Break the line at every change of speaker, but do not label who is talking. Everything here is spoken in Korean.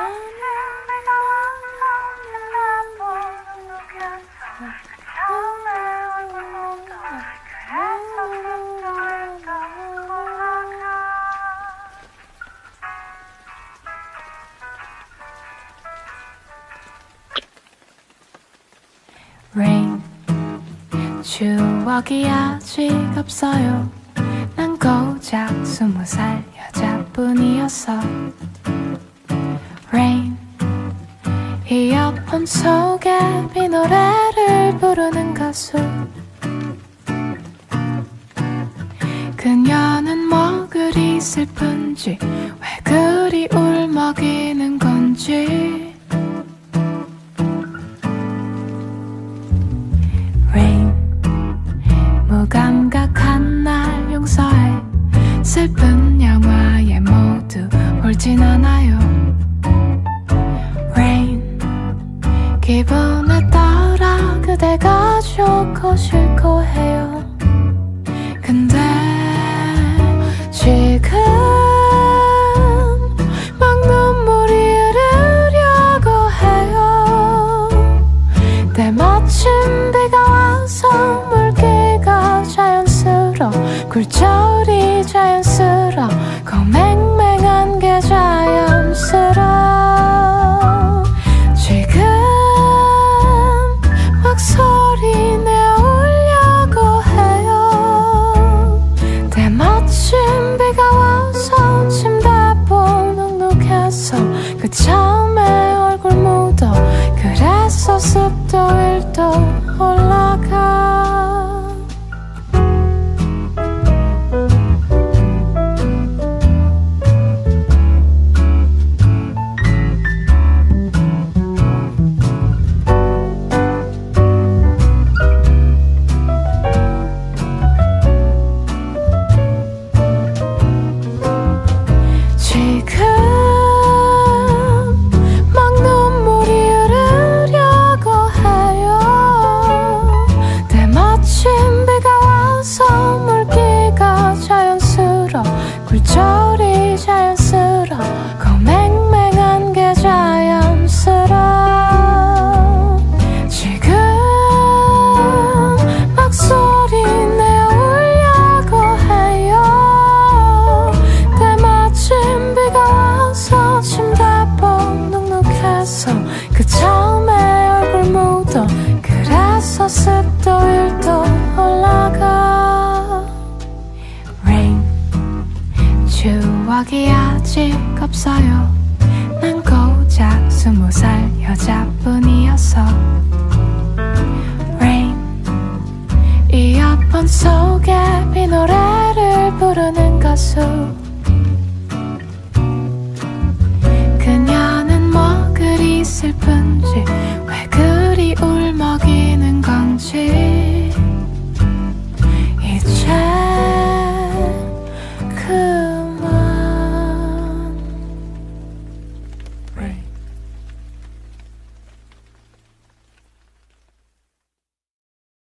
Rain, 추억이 아직 없어요. 난 고작 20살 여자뿐이었어. Rain, 이어폰 속에 이 노래를 부르는 가수. 그녀는 뭐 그리 슬픈지, 왜 그리 울먹이는 건지. Rain, 무감각한 날 용서해. 슬픈 영화에 모두 울진 않아요. Rain, 기분에 따라 그대가 좋고 싫고 해요. 근데 지금 막 눈물이 흐르려고 해요. 때마침 비가 와서 물기가 자연스러워, 굴절이 자연스러워, 맹맹한 게 자연스러워. 지금 막 소리 내우려고 해요. 때마침 비가 와서 침대보 눅눅해서 그 처음에 얼굴 묻어. 그래서 습도 1도 올라가. 지금 막 눈물이 흐르려고 해요. 때마침 비가 와서 물기가 자연스러워, 굴절이 자연스러워, 맹맹한 게 자연스러워. 지금 막 소리 내우려고 해요. 때마침 비가 와서 침대보 눅눅해서 그 처음에 얼굴 묻어. 그래서 습도 1도 올라가. Rain, 추억이 아직 없어요. 난 고작 20살 여자뿐이었어. Rain, 이어폰 속에 이 노래를 부르는 가수.